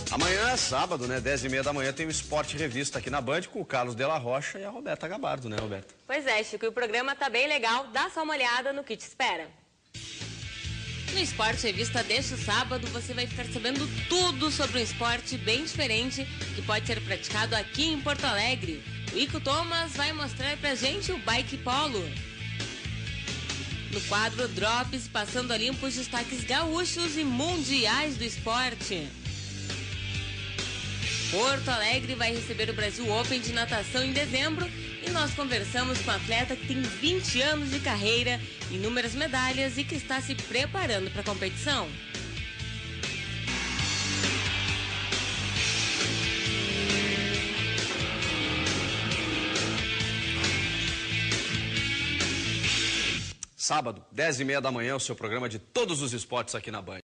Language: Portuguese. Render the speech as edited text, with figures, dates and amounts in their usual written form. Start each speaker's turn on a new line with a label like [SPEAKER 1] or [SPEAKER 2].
[SPEAKER 1] Amanhã é sábado, né? 10h30 da manhã tem o Esporte Revista aqui na Band com o Carlos Della Rocha e a Roberta Gabardo, né, Roberta?
[SPEAKER 2] Pois é, Chico, e o programa tá bem legal. Dá só uma olhada no que te espera. No Esporte Revista deste sábado, você vai ficar sabendo tudo sobre um esporte bem diferente que pode ser praticado aqui em Porto Alegre. O Ico Thomas vai mostrar pra gente o bike polo. No quadro Drops, passando a limpo os destaques gaúchos e mundiais do esporte. Porto Alegre vai receber o Brasil Open de natação em dezembro e nós conversamos com um atleta que tem 20 anos de carreira, inúmeras medalhas e que está se preparando para a competição.
[SPEAKER 1] Sábado, 10h30 da manhã, o seu programa de todos os esportes aqui na Band.